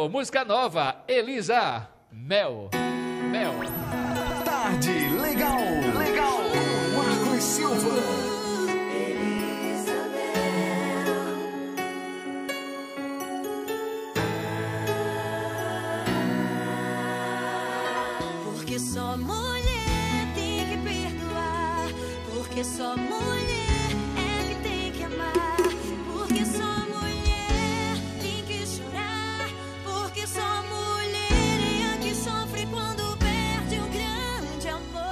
Música nova, Elisa, Mel. Tarde legal, com Marcos Silva. Porque só mulher tem que perdoar, porque só mulher é que tem que amar, porque só mulher tem que chorar, porque só mulher é a que sofre quando perde um grande amor.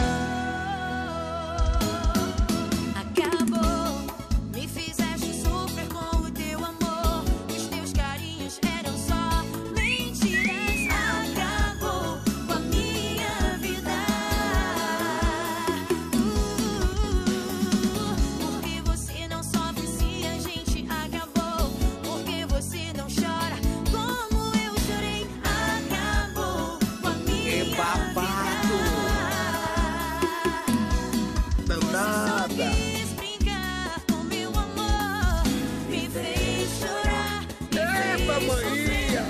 Acabou, me fizeste sofrer com o teu amor, os teus carinhos eram só mentiras. Acabou com a minha vida. Porque você não sofre se a gente acabou, porque você não chora como eu chorei. Acabou com a minha vida. Danada. Quis brincar com meu amor, me fez chorar, me fez sofrer.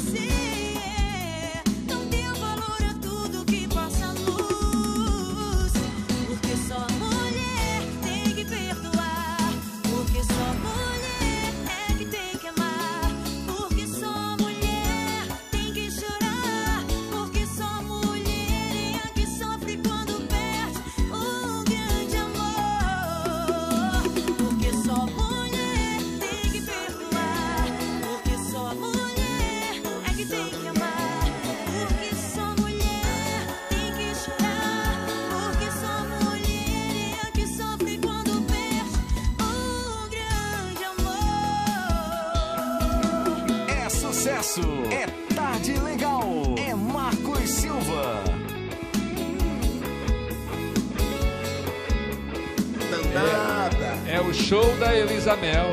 Você não deu valor a tudo que passa a luz. Porque só mulher tem que perdoar, porque só mulher é que tem que amar, porque só mulher tem que chorar, porque só mulher é a que sofre quando perde um grande amor. Porque só mulher tem que perdoar, porque só mulher é que tem que amar, porque só mulher tem que chorar, porque só mulher é a que sofre quando perde um grande amor. É sucesso, é Tarde Legal, é Marcos Silva. Danada. É o show da Elisa Mel.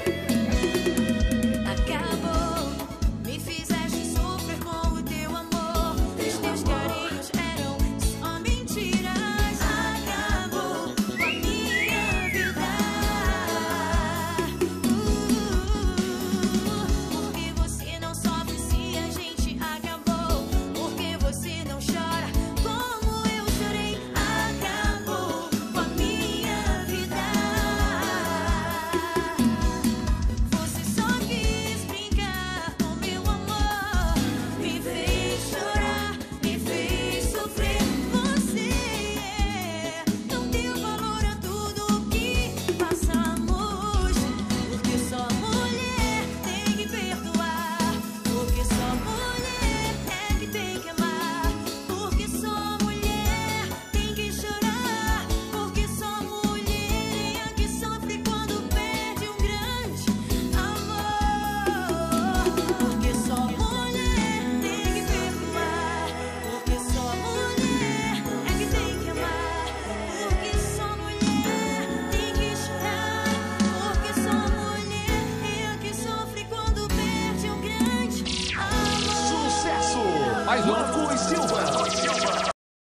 Acabou, me fizeste sofrer com o teu amor, os teus carinhos eram só mentiras. Acabou com a minha vida. Porque você não sofre se a gente acabou, porque você não chora como eu chorei. Acabou com a minha vida. Você só quis brincar com meu amor, me fez chorar, me fez sofrer. Você não deu valor a tudo que passamos, porque só mulher tem que perdoar, porque só mulher é que tem que amar, porque só mulher tem que chorar, porque só mulher é a que sofre quando perde um grande amor. Porque só mulher tem que perdoar, porque só mulher é que tem que amar, porque só mulher tem que chorar, porque só mulher é a que sofre quando perde um grande amor. Sucesso, Mais um. Marcos Silva.